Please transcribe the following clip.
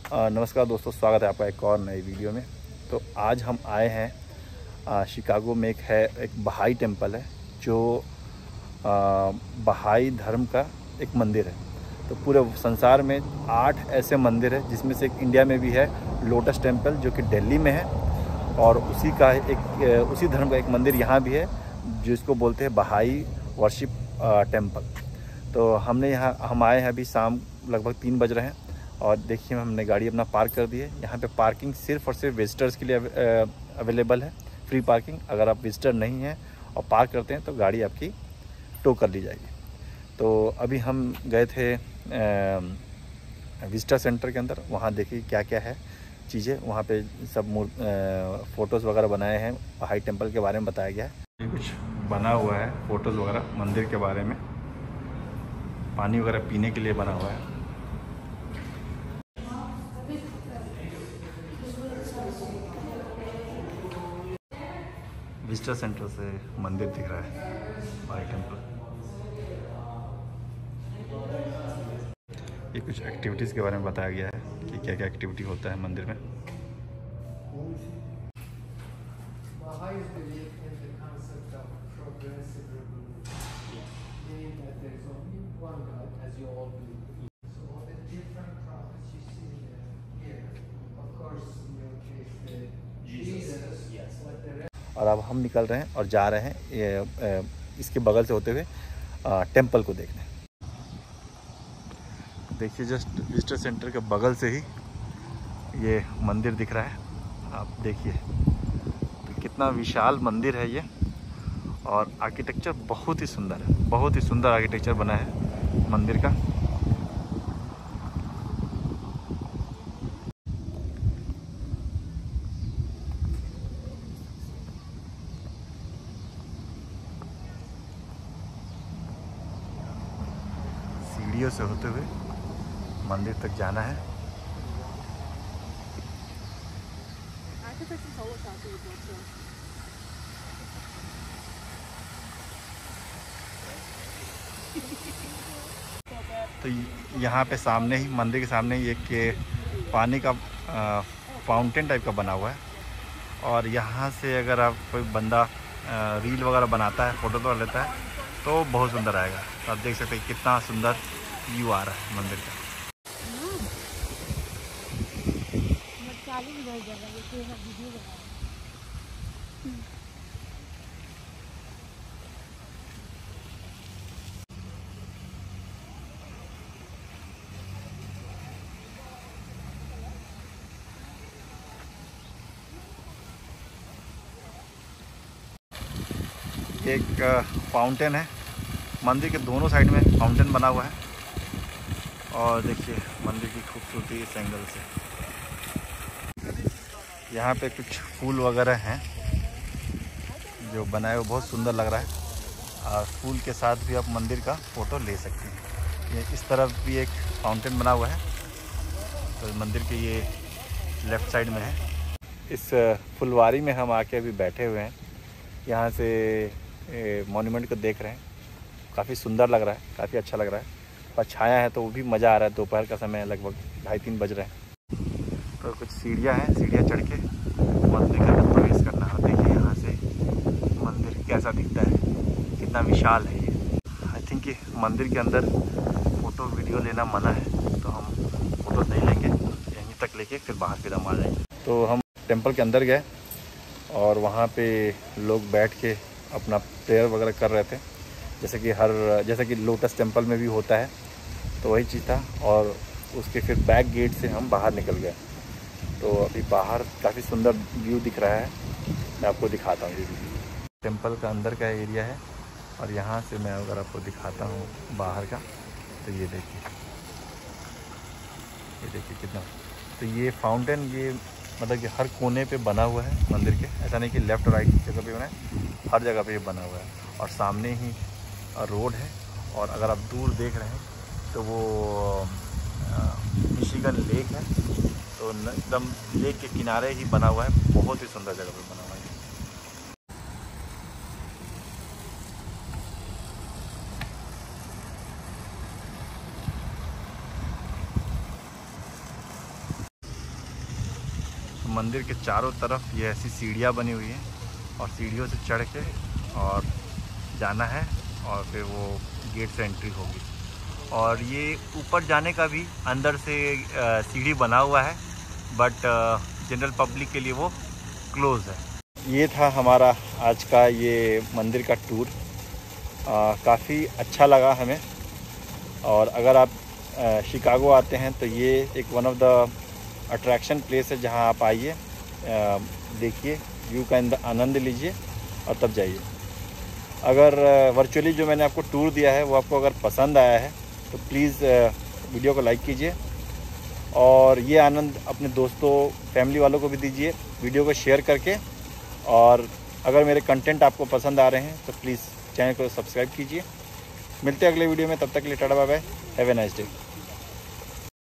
नमस्कार दोस्तों, स्वागत है आपका एक और नई वीडियो में। तो आज हम आए हैं शिकागो में एक बहाई टेम्पल है जो बहाई धर्म का एक मंदिर है। तो पूरे संसार में 8 ऐसे मंदिर है जिसमें से एक इंडिया में भी है, लोटस टेम्पल, जो कि दिल्ली में है। और उसी धर्म का एक मंदिर यहाँ भी है जिसको बोलते हैं बहाई वर्शिप टेम्पल। तो हम आए हैं अभी शाम लगभग 3 बज रहे हैं और देखिए हमने गाड़ी अपना पार्क कर दी है। यहाँ पे पार्किंग सिर्फ और सिर्फ विजिटर्स के लिए अवेलेबल है, फ्री पार्किंग। अगर आप विजिटर नहीं हैं और पार्क करते हैं तो गाड़ी आपकी टो कर ली जाएगी। तो अभी हम गए थे विजिटर सेंटर के अंदर, वहाँ देखिए क्या क्या है चीज़ें। वहाँ पे सब फ़ोटोज़ वगैरह बनाए हैं, बहाई टेम्पल के बारे में बताया गया है। ये कुछ बना हुआ है फ़ोटोज़ वगैरह मंदिर के बारे में, पानी वगैरह पीने के लिए बना हुआ है। विजिटर सेंटर से मंदिर दिख रहा है, बहाई टेम्पल। ये कुछ एक्टिविटीज़ के बारे में बताया गया है कि क्या क्या एक्टिविटी होता है मंदिर में। और अब हम निकल रहे हैं और जा रहे हैं इसके बगल से होते हुए टेम्पल को देखने। देखिए जस्ट विजिटर सेंटर के बगल से ही ये मंदिर दिख रहा है। आप देखिए तो कितना विशाल मंदिर है ये, और आर्किटेक्चर बहुत ही सुंदर है, बहुत ही सुंदर आर्किटेक्चर बना है मंदिर का। सीढ़ियों से होते हुए मंदिर तक जाना है। तो यहाँ पे सामने ही, मंदिर के सामने ही एक पानी का फाउंटेन टाइप का बना हुआ है। और यहाँ से अगर आप कोई बंदा रील वगैरह बनाता है, फ़ोटो तो लेता है, तो बहुत सुंदर आएगा। तो आप देख सकते हैं कितना सुंदर व्यू आ रहा है मंदिर का। एक फाउंटेन है, मंदिर के दोनों साइड में फाउंटेन बना हुआ है। और देखिए मंदिर की खूबसूरती इस एंगल से। यहाँ पे कुछ फूल वगैरह हैं जो बनाए हुए, बहुत सुंदर लग रहा है। और फूल के साथ भी आप मंदिर का फ़ोटो ले सकते हैं। ये इस तरफ भी एक फाउंटेन बना हुआ है, तो मंदिर के ये लेफ़्ट साइड में है। इस फुलवारी में हम आके अभी बैठे हुए हैं, यहाँ से मॉन्यूमेंट को देख रहे हैं। काफ़ी सुंदर लग रहा है, काफ़ी अच्छा लग रहा है। और छाया है तो वो भी मज़ा आ रहा है। दोपहर का समय है, लगभग 2:30-3 बज रहे हैं। तो कुछ सीढ़ियाँ हैं, सीढ़ियाँ चढ़ के मंदिर के अंदर प्रवेश करना है। देखिए यहाँ से मंदिर कैसा दिखता है, कितना विशाल है ये। आई थिंक ये मंदिर के अंदर फ़ोटो वीडियो लेना मना है, तो हम फ़ोटोज़ नहीं लेंगे, यहीं तक लेके फिर बाहर फिर हम आ जाएंगे। तो हम टेम्पल के अंदर गए और वहाँ पे लोग बैठ के अपना प्रेयर वगैरह कर रहे थे, जैसे कि लोटस टेम्पल में भी होता है, तो वही चीज़ था। और उसके फिर बैक गेट से हम बाहर निकल गए। तो अभी बाहर काफ़ी सुंदर व्यू दिख रहा है, मैं आपको दिखाता हूँ। ये टेम्पल का अंदर का एरिया है, और यहाँ से मैं अगर आपको दिखाता हूँ बाहर का, तो ये देखिए कितना। तो ये फाउंटेन, ये मतलब कि हर कोने पे बना हुआ है मंदिर के। ऐसा नहीं कि लेफ़्ट और राइट जगह पे बना है, हर जगह पे ये बना हुआ है। और सामने ही रोड है, और अगर आप दूर देख रहे हैं तो वो मिशिगन लेक है। तो एकदम लेक के किनारे ही बना हुआ है, बहुत ही सुंदर जगह पे बना हुआ है। मंदिर के चारों तरफ ये ऐसी सीढ़ियाँ बनी हुई हैं और सीढ़ियों से चढ़ के और जाना है और फिर वो गेट से एंट्री होगी। और ये ऊपर जाने का भी अंदर से सीढ़ी बना हुआ है, बट जनरल पब्लिक के लिए वो क्लोज़ है। ये था हमारा आज का ये मंदिर का टूर। काफ़ी अच्छा लगा हमें। और अगर आप शिकागो आते हैं तो ये एक one of the attraction place है जहां आप आइए, देखिए, व्यू का आनंद लीजिए और तब जाइए। अगर वर्चुअली जो मैंने आपको टूर दिया है वो आपको अगर पसंद आया है तो प्लीज़ वीडियो को लाइक कीजिए और ये आनंद अपने दोस्तों, फैमिली वालों को भी दीजिए वीडियो को शेयर करके। और अगर मेरे कंटेंट आपको पसंद आ रहे हैं तो प्लीज़ चैनल को सब्सक्राइब कीजिए। मिलते हैं अगले वीडियो में, तब तक के लिए tata bye bye, have a nice day.